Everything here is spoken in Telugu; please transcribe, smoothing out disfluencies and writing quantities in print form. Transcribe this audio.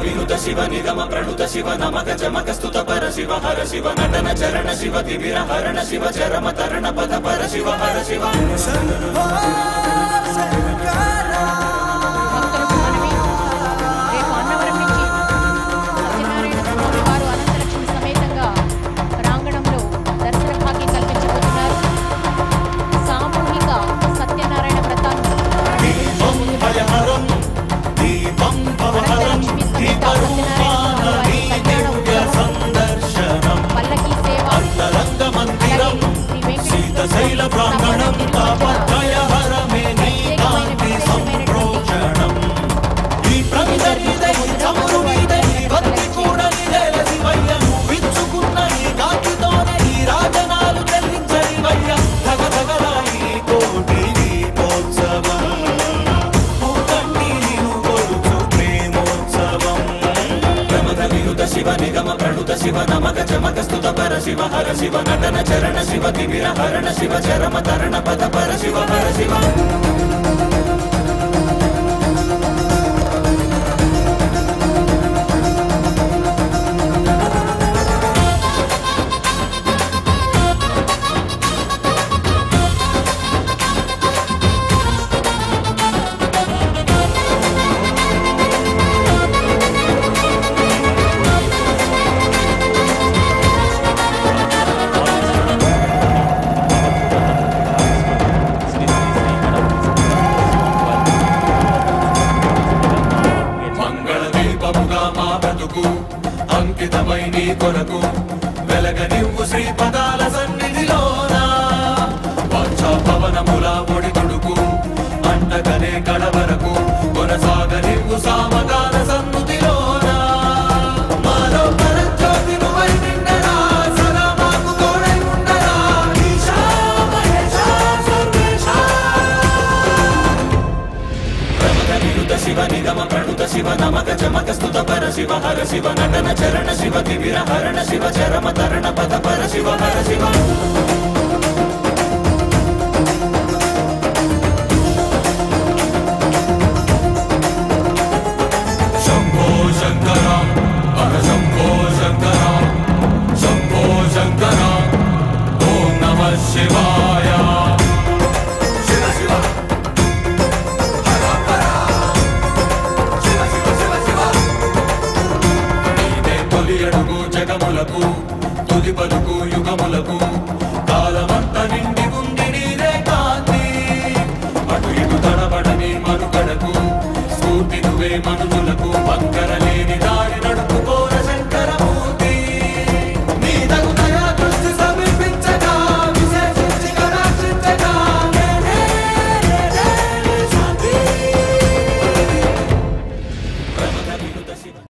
వినుత శివ నిగమ ప్రణుత శివ నమక చమక స్తుత పర శివ హర శివ నటన చరణ శివ తిమిర హరణ శివ చరమ తరణ పద పర శివ హర శివ శివ నిగమ ప్రణుత శివ నమక చమక స్తుత పర శివ హర శివ నటన చరణ శివ తిమిర హరణ శివ చరమ తరణ పద పర శివ హర శివ అంకితమై నీ కొరకు వెలగనివ్వు శ్రీపదాల సన్నిధిలోన వాంఛా పవనముల ఒడి తొడుకు అంటగనే కడవరకు కొనసాగనివ్వు సామగాన సన్నుతిలోన మాలో పరంజ్యోతి నువ్వై నిండరా సదా మాకు తోడై ఉండరా ఈశా మహేశా సర్వేశా ప్రమద వినుత శివ నిగమ ప్రణుత శివ నమక చమక స్తుత పర శివ హర శివ నటన చరణ శివ తిమిర హరణ శివ చరమ తరణ పద పర శివ హర శివ శంభో శంకర హర శంభో శంకర శంభో శంకర ఓం నమః శివాయ శివ శివ జగములకు తుది పలుకు యుగములకు కాలమంత నిండి ఉంది నీరే కాంతి అటు ఇటు తడబడని మనుగడకు స్ఫూర్తి నువ్వే మనుషులకు వంకరలేని దారి నడుపు